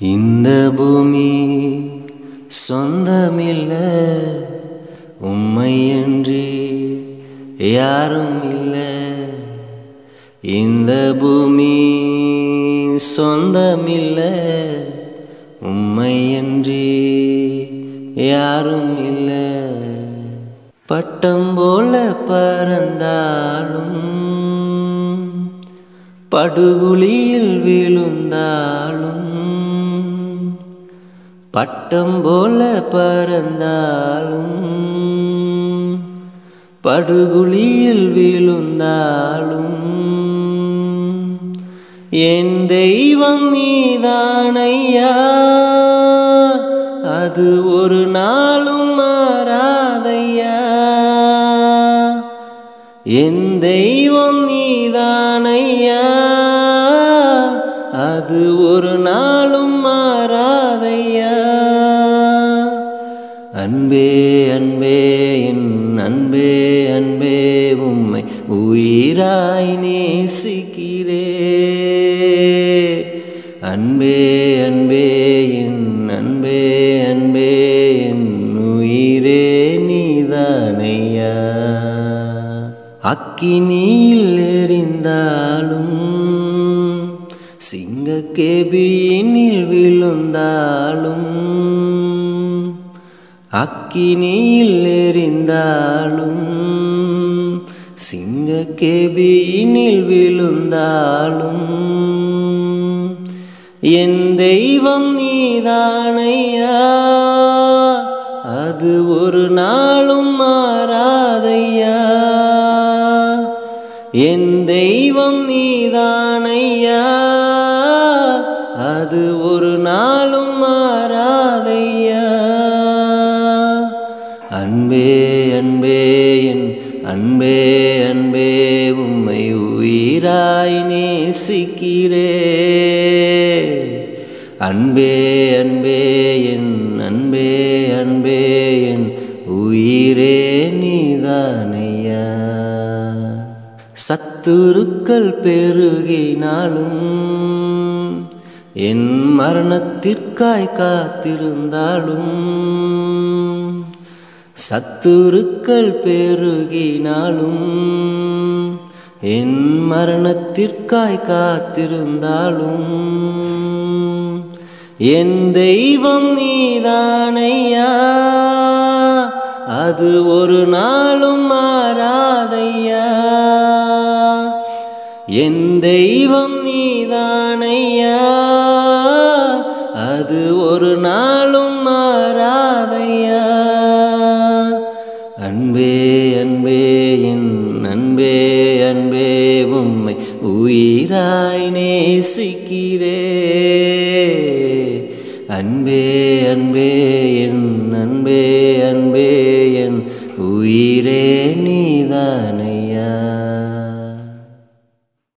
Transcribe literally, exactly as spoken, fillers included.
இந்த பூமி சொந்தமில்ல உம்மையன்றி யாரும் இல்ல. இந்த பூமி சொந்தமில்ல உம்மையன்றி யாரும் இல்ல. பட்டம் போல பறந்தாலும் படுகுழியில் விழுந்தாலும் பட்டம் போல பறந்தாலும் படுகுழியில் விழுந்தாலும் என் தெய்வம் நீதானையா, அது ஒரு நாளும் மாறாதையா. என் தெய்வம் நீதானையா, அது ஒரு நாளும் மாறாதையா. அன்பே அன்பே என் அன்பே அன்பே உம்மை உயிராய் நேசிக்கிறே. அன்பே அன்பே என் அன்பே அன்பே என் உயிரே நீதானையா. அக்கினியில் எரிந்தாலும் சிங்கக்கேபியினில் விழுந்தாலும் அக்கினியில் எரிந்தாலும் சிங்கக்கேபியினில் விழுந்தாலும் என் தெய்வம் நீதானையா, அது ஒரு நாளும் மாறாதையா. என் தெய்வம் நீதானையா, அது ஒரு நாளும் மாறாதையா. அன்பே அன்பே என் அன்பே அன்பே உம்மை உயிராய் நேசிக்கிறே. அன்பே அன்பே என் அன்பே அன்பே என் உயிரே நீதானையா. சத்துருக்கள் பெருகினாலும் என் மரணத்திற்காய் காத்திருந்தாலும் சத்துருக்கள் பெருகினாலும் என் மரணத்திற்காய் காத்திருந்தாலும் என் தெய்வம் நீதானையா, அது ஒரு நாளும் மாறாதையா. என் தெய்வம் நீதானையா, அது ஒரு நாளும் மாறாதையா. அன்பே அன்பே என் அன்பே அன்பே உம்மை உயிராய் நேசிக்கிறே. அன்பே அன்பே என் அன்பே அன்பே என் உயிரே